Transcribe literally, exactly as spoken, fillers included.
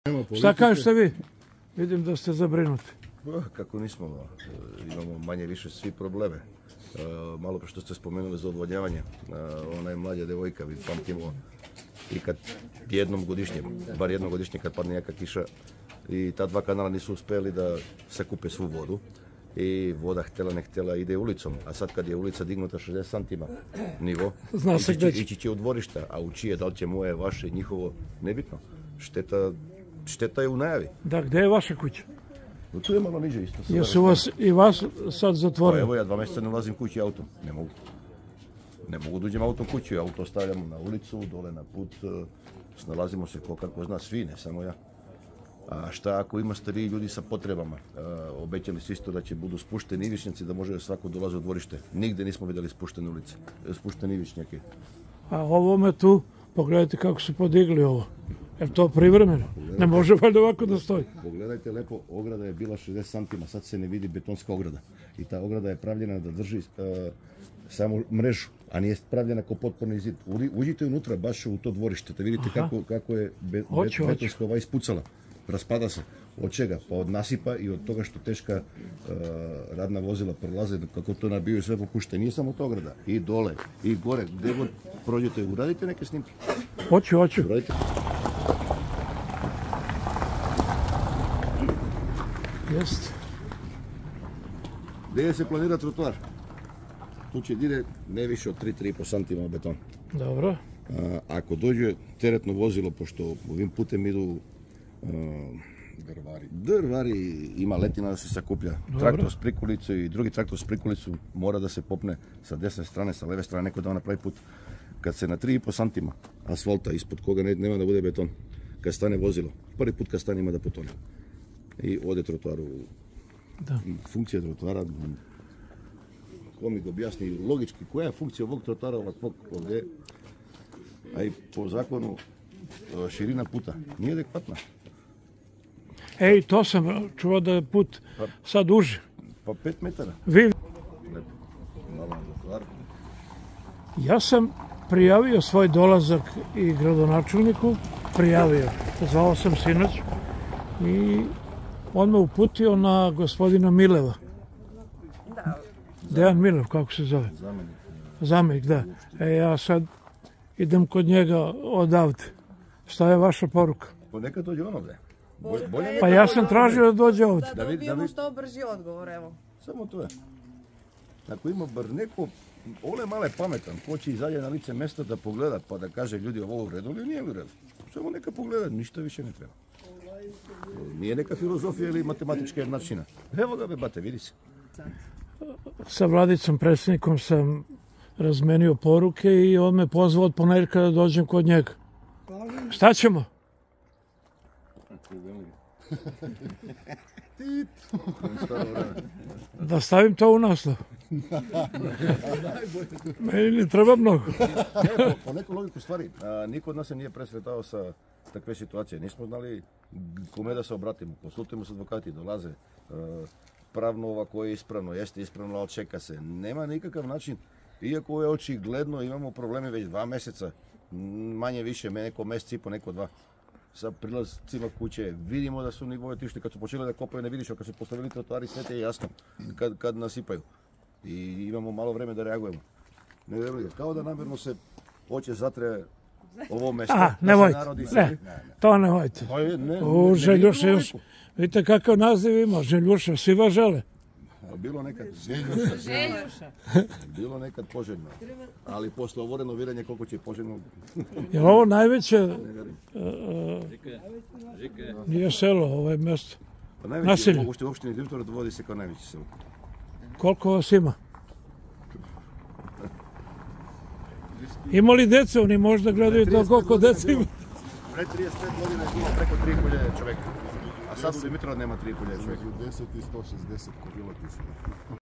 Šta kažete vi? Vidim da ste zabrinuti. Kako nismo, imamo manje više svi probleme. Malo pre što ste spomenuli za odvodnjavanje, ona je mlađa devojka, vi pamtimo i kad jednom godišnje, bar jednom godišnje kad padne jaka kiša i ta dva kanala nisu uspjeli da sakupe svu vodu i voda htjela ne htjela ide ulicom, a sad kad je ulica dignuta šezdeset santima nivo, ići će u dvorišta, a u čije, da li će moje, vaše, njihovo, nebitno. Šteta, šteta je u najavi. Da, gdje je vaša kuća? No, tu je malo niže isto. Jesu vas i vas sad zatvorili? Evo ja dva mjeseca ne ulazim kući autom, ne mogu. Ne mogu da uđem autom kući, auto stavljamo na ulicu, dole na put, snalazimo se ko kako zna svi, ne samo ja. A šta ako ima stariji ljudi sa potrebama? Obećali su isto da će budu spušteni ivičnjaci, da može svako dolazi u dvorište. Nigde nismo vidjeli spuštene ulice, spušteni ivičnjake. A ovome tu, pogledajte kako su podigli ovo. Je to privremeno? Ne može valjda ovako da stoji. Pogledajte lepo, ograda je bila šezdeset santima, sad se ne vidi betonska ograda. I ta ograda je pravljena da drži uh, samo mrežu, a nije pravljena kao potporni zid. Uđite unutra baš u to dvorište, da vidite kako, kako je be, oću, bet, betonska ova ispucala. Raspada se. Od čega? Pa od nasipa i od toga što teška uh, radna vozila prolaze, kako to nabiju sve popušte. Nije samo to ograda. I dole, i gore, gdje god prođete, uradite neke snimke. Hoću, hoću. Uradite. Jest. Gdje se planira trotoar? Tu će dire ne više od tri do tri i po santima beton. Dobro. A, ako dođe teretno vozilo, pošto ovim putem idu a, drvari. drvari, ima letina da se sakuplja. Dobro. Traktor s prikulicu i drugi traktor s prikulicu mora da se popne sa desne strane, sa leve strane, neko da napravi put. Kad se na tri i po santima asfalta, ispod koga nema da bude beton, kad stane vozilo, prvi put kad stane ima da potone. I ode trotoaru. Da. Funkcija trotoara, ko mi ga objasni logički, koja je funkcija ovog trotoara ovakvog ovdje, a i po zakonu širina puta nije adekvatna. Ej, to sam čuo da je put pa, sad duži. Pa pet metara. Vi... Lepo. Malo trotoar. Ja sam prijavio svoj dolazak i gradonačelniku, prijavio, zvao sam sinoć i on me uputio na gospodina Mileva. Da. Dejan Milev, kako se zove? Zamenik. Zamenik, da. E, ja sad idem kod njega odavde. Šta je vaša poruka? Pa neka dođe on ovdje. Pa ja sam tražio da dođe ovdje. Da dobijemo što brži odgovor, evo. Samo to je. Ako ima bar neko ole male pametan, ko će izađe na lice mjesta da pogleda pa da kaže ljudi ovo u redu ili nije u redu. Samo neka pogleda, ništa više ne treba. Nije neka filozofija ili matematička jednačina. Evo ga, bate, vidi se. Sa Vladicom predsjednikom sam razmenio poruke i on me pozvao od ponedjeljka da dođem kod njega. Šta ćemo? Da stavim to u naslov. Meni ne treba mnogo. Ne, po, po neku logiku stvari, a, niko od nas se nije presretao sa takve situacije. Nismo znali kome da se obratimo. Konsultujemo se advokati, dolaze. A, pravno ovako je ispravno, jeste ispravno, ali čeka se. Nema nikakav način, iako je očigledno imamo probleme već dva mjeseca, manje više, neko mjesec i po, neko dva. Sa prilazcima kuće, vidimo da su nivoje tišli, kad su počeli da kopaju ne vidiš, a kad su postavili trotoari sve te je jasno kad, kad nasipaju. I imamo malo vreme da reagujemo. Ne vjerujem, kao da namjerno se hoće zatre ovo mjesto. A, nemojte, ne, to nemojte. U Željuša još, vidite kakav naziv ima, Željuša, svi vas žele. Bilo nekad Željuša. Bilo nekad poželjno, ali posle ovo renoviranje koliko će poželjno. Je ovo najveće, uh, nije selo, ovo je mjesto, pa najveći, nasilje. Uopšte opštini Dimitrovgrad vodi se kao najveće selo. Koliko vas ima? Ima li djece? Oni možda gledaju to koliko djece ima. Pre trideset pet godina je bilo preko tri hiljade čoveka, a sad u Dimitrovgrad nema tri hiljade čoveka. deset i sto šezdeset kod